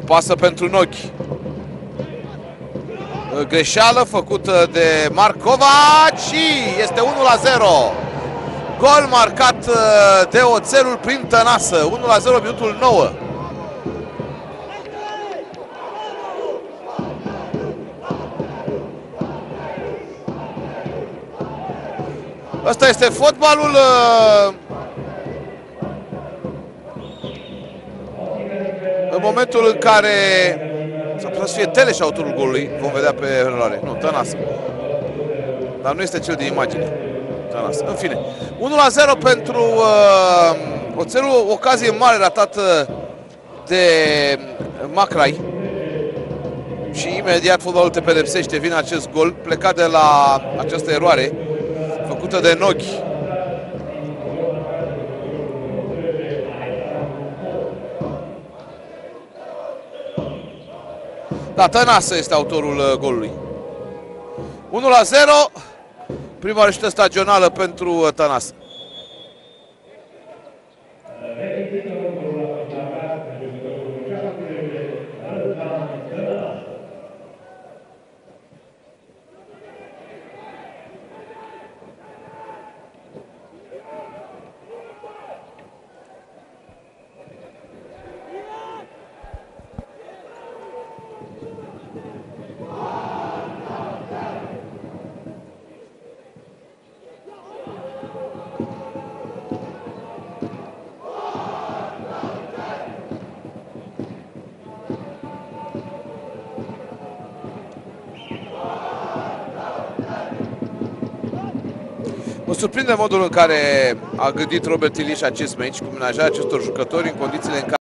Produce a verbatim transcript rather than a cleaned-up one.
pasă pentru Noghi. Greșeală făcută de Marcovaci și este unu la zero. Gol marcat de Oțelul prin Tănasă. unu la zero, minutul nouă. Ăsta este fotbalul. În momentul în care s-ar putea să fie Teleș autorul golului, vom vedea pe reluare. Nu, Tănasă. Dar nu este cel din imagine. Tănasă. În fine. unu la zero pentru uh, Oțelul, ocazie mare ratată de Macrai. Și imediat fotbalul te pedepsește, vine acest gol, plecat de la această eroare făcută de Noghi. Da, Tănasă este autorul golului. unu la zero, prima reușită stagională pentru Tănasă. Mă surprinde modul în care a gândit Robert Iliș acest meci, cu menajarea acestor jucători în condițiile în care